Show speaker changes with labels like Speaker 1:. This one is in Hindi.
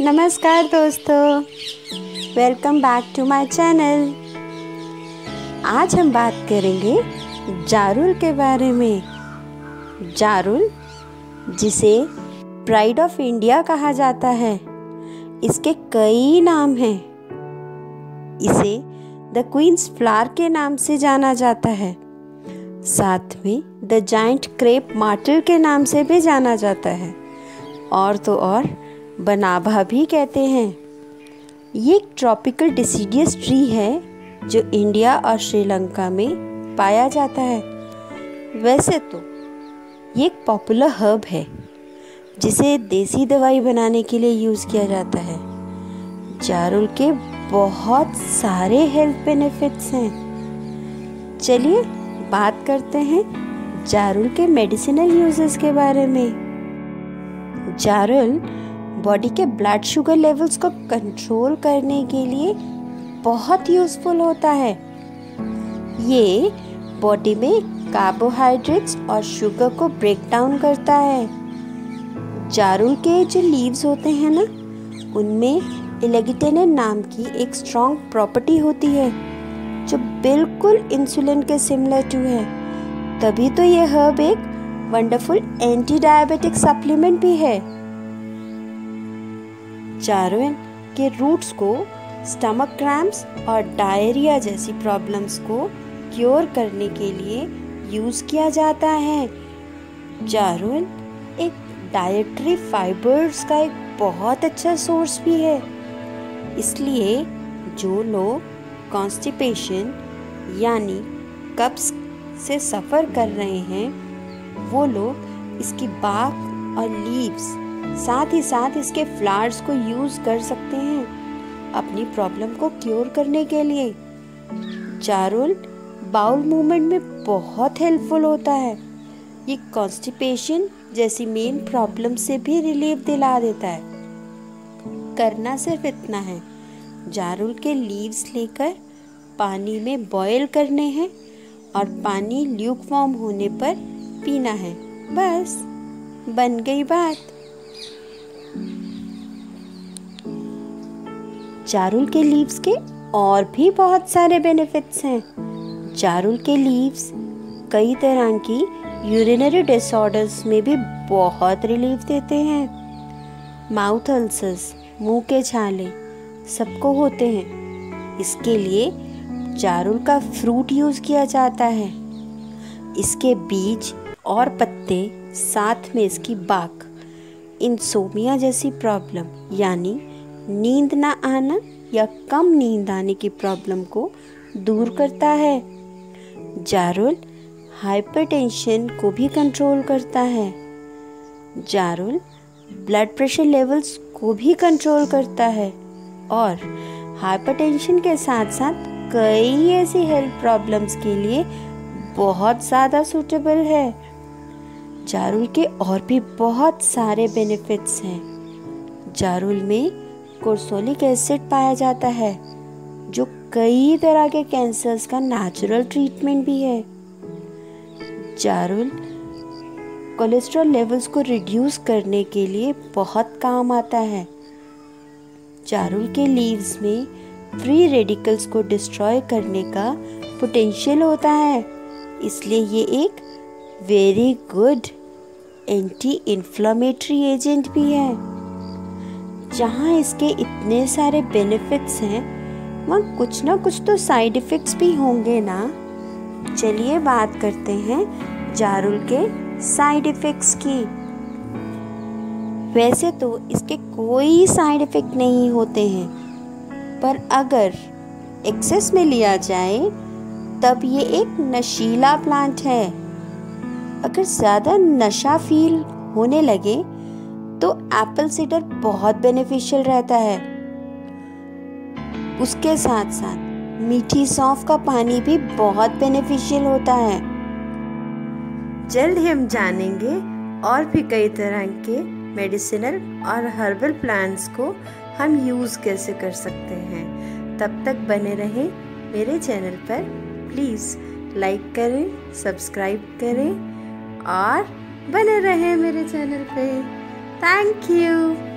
Speaker 1: नमस्कार दोस्तों, welcome back to my channel. आज हम बात करेंगे जारुल के बारे में। जारुल, जिसे प्राइड ऑफ इंडिया कहा जाता है, इसके कई नाम हैं। इसे द क्वींस फ्लावर के नाम से जाना जाता है। साथ में द जायंट क्रेप मार्टल के नाम से भी जाना जाता है, और तो और बनाभा भी कहते हैं। ये एक ट्रॉपिकल डिसीडियस ट्री है जो इंडिया और श्रीलंका में पाया जाता है। वैसे तो ये एक पॉपुलर हर्ब है जिसे देसी दवाई बनाने के लिए यूज़ किया जाता है। जारुल के बहुत सारे हेल्थ बेनिफिट्स हैं। चलिए बात करते हैं जारुल के मेडिसिनल यूजेस के बारे में। जारुल बॉडी के ब्लड शुगर लेवल्स को कंट्रोल करने के लिए बहुत यूज़फुल होता है। ये बॉडी में कार्बोहाइड्रेट्स और शुगर को ब्रेक डाउन करता है। जारुल के जो लीव्स होते हैं ना, उनमें इलेगिटेनिन नाम की एक स्ट्रॉन्ग प्रॉपर्टी होती है जो बिल्कुल इंसुलिन के सिमिलर टू है। तभी तो ये हर्ब एक वंडरफुल एंटी डायबिटिक सप्लीमेंट भी है। जारुल के रूट्स को स्टमक क्रैम्प्स और डायरिया जैसी प्रॉब्लम्स को क्योर करने के लिए यूज़ किया जाता है। जारुल एक डाइटरी फाइबर्स का एक बहुत अच्छा सोर्स भी है। इसलिए जो लोग कॉन्स्टिपेशन यानी कब्ज से सफ़र कर रहे हैं, वो लोग इसकी बाक और लीव्स, साथ ही साथ इसके फ्लावर्स को यूज़ कर सकते हैं अपनी प्रॉब्लम को क्योर करने के लिए। जारुल बाउल मूवमेंट में बहुत हेल्पफुल होता है। ये कॉन्स्टिपेशन जैसी मेन प्रॉब्लम से भी रिलीफ दिला देता है। करना सिर्फ इतना है, जारुल के लीव्स लेकर पानी में बॉयल करने हैं और पानी ल्यूकवार्म होने पर पीना है। बस बन गई बात। जारुल के लीव्स के और भी बहुत सारे बेनिफिट्स हैं। जारुल के लीव्स कई तरह की यूरिनरी डिसऑर्डर्स में भी बहुत रिलीफ देते हैं। माउथ अल्सर्स, मुंह के छाले सबको होते हैं। इसके लिए जारुल का फ्रूट यूज़ किया जाता है। इसके बीज और पत्ते, साथ में इसकी बाक, इंसोमिया जैसी प्रॉब्लम यानी नींद ना आना या कम नींद आने की प्रॉब्लम को दूर करता है। जारुल हाइपरटेंशन को भी कंट्रोल करता है। जारुल ब्लड प्रेशर लेवल्स को भी कंट्रोल करता है और हाइपरटेंशन के साथ साथ कई ऐसी हेल्थ प्रॉब्लम्स के लिए बहुत ज़्यादा सूटेबल है। जारुल के और भी बहुत सारे बेनिफिट्स हैं। जारुल में कोर्सोलिक एसिड पाया जाता है जो कई तरह के कैंसर्स का नेचुरल ट्रीटमेंट भी है। जारुल कोलेस्ट्रॉल लेवल्स को रिड्यूस करने के लिए बहुत काम आता है। जारुल के लीव्स में फ्री रेडिकल्स को डिस्ट्रॉय करने का पोटेंशियल होता है, इसलिए ये एक very good anti inflammatory agent भी है। जहाँ इसके इतने सारे बेनिफिट्स हैं, वहाँ कुछ ना कुछ तो साइड इफ़ेक्ट्स भी होंगे ना। चलिए बात करते हैं जारुल के साइड इफ़ेक्ट्स की। वैसे तो इसके कोई साइड इफ़ेक्ट नहीं होते हैं, पर अगर एक्सेस में लिया जाए तब ये एक नशीला प्लांट है। अगर ज़्यादा नशा फील होने लगे तो एप्पल सीडर बहुत बेनिफिशियल रहता है। उसके साथ साथ मीठी सौंफ का पानी भी बहुत बेनिफिशियल होता है। जल्द ही हम जानेंगे और भी कई तरह के मेडिसिनल और हर्बल प्लांट्स को हम यूज़ कैसे कर सकते हैं। तब तक बने रहें मेरे चैनल पर। प्लीज़ लाइक करें, सब्सक्राइब करें और बने रहें मेरे चैनल पे। Thank you.